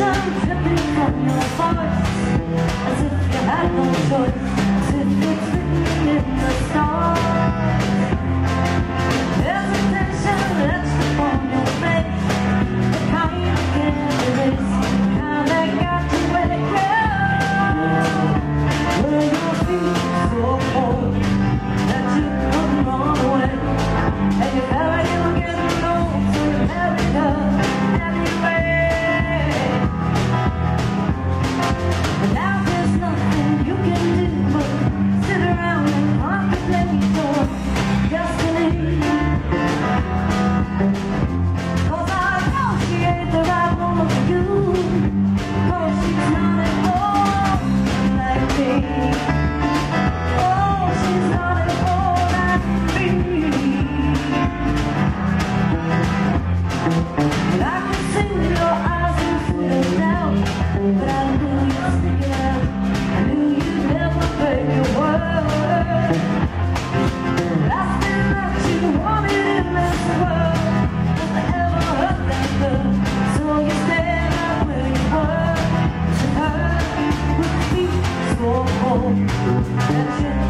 dripping from your voice, as if you had no choice, as if it's written in the stars. Hesitation etched upon your face, the kind you can't erase, the kind that got you where it goes. Were your feet so cold that you couldn't run away, and you felt like you were getting old, so you married her anyway. But now there's nothing you can do but sit around and contemplate your destiny. 'Cause I know she ain't the right woman for you, 'cause she's not at all like me. Oh, she's not at all like me. But I can see your eyes are full of doubt, but I knew you'd stick it out. I knew you'd never break your word. But I still thought you wanted in this world, nothing ever hurt that good. So you stand right where you were, to her with feet so cold that you